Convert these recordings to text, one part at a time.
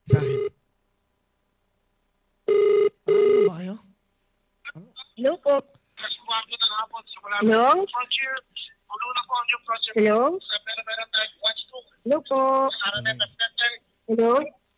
Bakit? Ano ba kayo? Hello po. Hello? Hello? Hello po. Hello?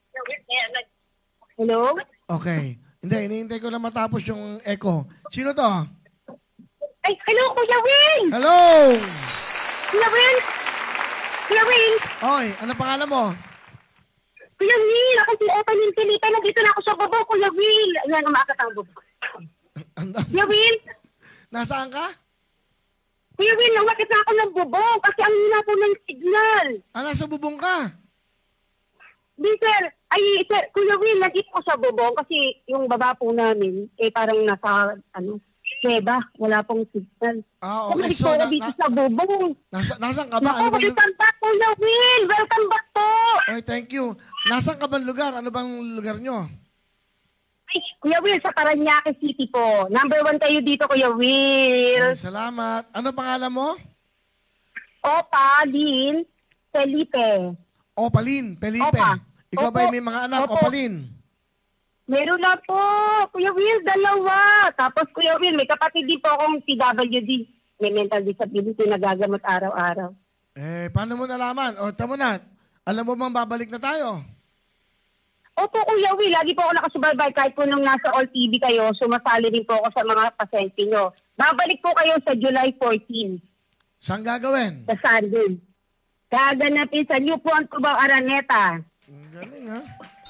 Hello? Okay. Hindi, iniintay ko na matapos yung echo. Sino to? Ay, hello, Kuya Will! Hello! Kuya Will! Kuya Will! Oy, ano pangalan mo? Kuya Will! Ako si Evelyn Felipe. Nandito na ako sa baba, Kuya Will. Ayan, umakat ang baba. Kuya Will! Nasaan ka? Kuya Will, umakit na ako ng bubong kasi ang hina po ng signal. Ah, nasa bubong ka? Di, sir. Ay, sir, Kuya Will, nandito ko sa bubong kasi yung baba po namin, parang nasa, Kuweba, wala pong signal. Ah, okay. So, dito sa bubong. Nasaan ka ba? Naku, welcome back, Kuya Will. Welcome back po. Okay, thank you. Nasaan ka bang lugar? Ano bang lugar nyo? Ay, Kuya Will, sa Parañaque City po. Number 1 kayo dito, Kuya Will. Ay, salamat. Ano pangalan mo? Opa, Lin, Felipe. Opalin, Felipe. Opa. Ikaw ba may mga anak? Opo. Opalin. Meron na po, Kuya Will, 2. Tapos, Kuya Will, may kapatid din po akong PWD. May mental disability na gagamot araw-araw. Paano mo nalaman? O, tamo na. Alam mo bang babalik na tayo? Opo, Kuya Will, lagi po ako nakasubaybay kahit po nung nasa All TV kayo, sumasali din po ako sa mga pasyente nyo. Babalik po kayo sa July 14, Saan gagawin? sa Sunday. Gaganapin sa New Puan Tubang, Araneta. Ang galing, ha?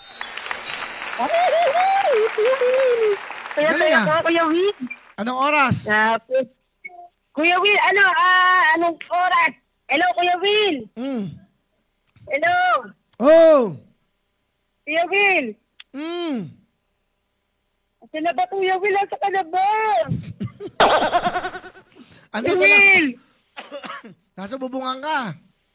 Kaya Galing, po, Kuya Will. Anong oras? Tapos, Kuya Will, anong oras? Hello, Kuya Will. Hello. Oh! Kuya Will. Kasi na ba, Kuya Will? Asa ka na ba? Andito Kuya Will. na. Nasa bubungan ka.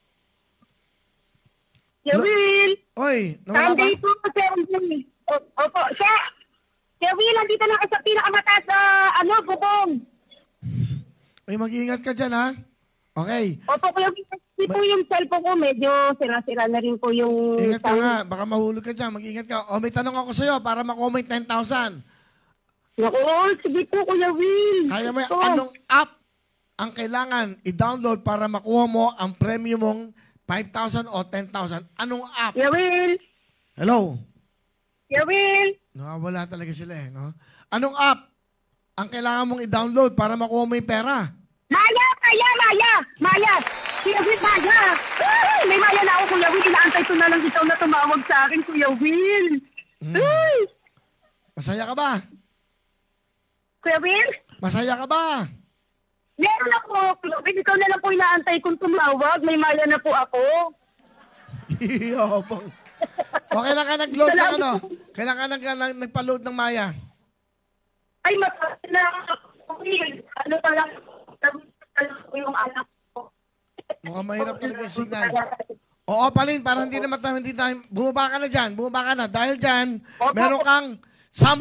Kuya Will. Oy, nawala ba? Sunday po, Sunday. Opo, siya. Kuya Will, nandito na ka sa pinakamataas na, bubong. Oy, mag-iingat ka dyan, ha? Okay. Opo, Kuya Will. Hindi po yung cellphone ko, medyo sira-sira na rin po yung... Ingat ka nga. Baka mahulog ka dyan. Mag-ingat ka. O, may tanong ako sa'yo para makomment 10,000. Naku, sige po, Kuya Will. Kaya mo, anong app ang kailangan i-download para makuha mo ang premium mong 5,000 o 10,000? Anong app? Kuya Will. Hello? Kuya Will. Nakawala talaga sila, eh, no? Anong app ang kailangan mong i-download para makuha mo yung pera? Maya! Kuya Will, Maya! Ay, may Maya na ako, Kuya Will. Inaantay ko na lang ikaw na tumawag sa akin, Kuya Will. Ay! Masaya ka ba? Kuya Will? Masaya ka ba? Meron ako, Kuya Will. Ikaw na lang po inaantay kong tumawag. May Maya na po ako. Yopong. O, kailan ka nag-load ng ano? Kailan ka nagpa-load ng Maya? Ay, mataas na ako, Will. Ano pa lang, yung anak ko. Mukhang mahirap talaga yung signal. Oo, Palin, para hindi tayo, bumaba ka na dyan, Dahil dyan, meron kang 10,000!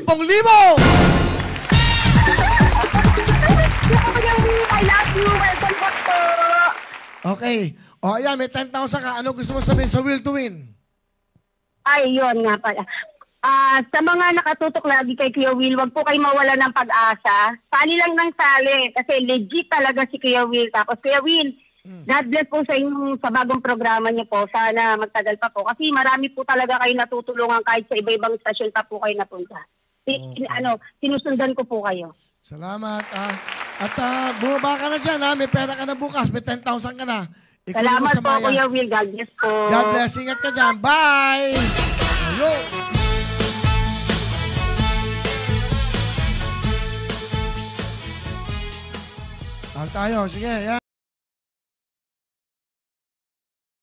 I love you. Welcome back po. Okay. O, ayan, may 10,000 ka. Ano gusto mo sabihin sa Will to Win? Ay, yun nga pala. Sa mga nakatutok lagi kay Kuya Will, wag po kayo mawala ng pag-asa. Sali lang ng sali. Kasi legit talaga si Kuya Will. Tapos Kuya Will, God bless po sa inyong sa bagong programa niyo po. Sana magtagal pa po. Kasi marami po talaga kayo natutulungan kahit sa iba-ibang stasyon pa po kayo napunta. Sinusundan ko po kayo. Salamat. At bumaba ka na dyan, ha? May pera ka na bukas. May 10,000 ka na. Ikunin mo Salamat sa po, Maya. Kuya Will. God bless po. God bless. Ingat ka dyan. Bye! Hello! Tayo. Sige, yan.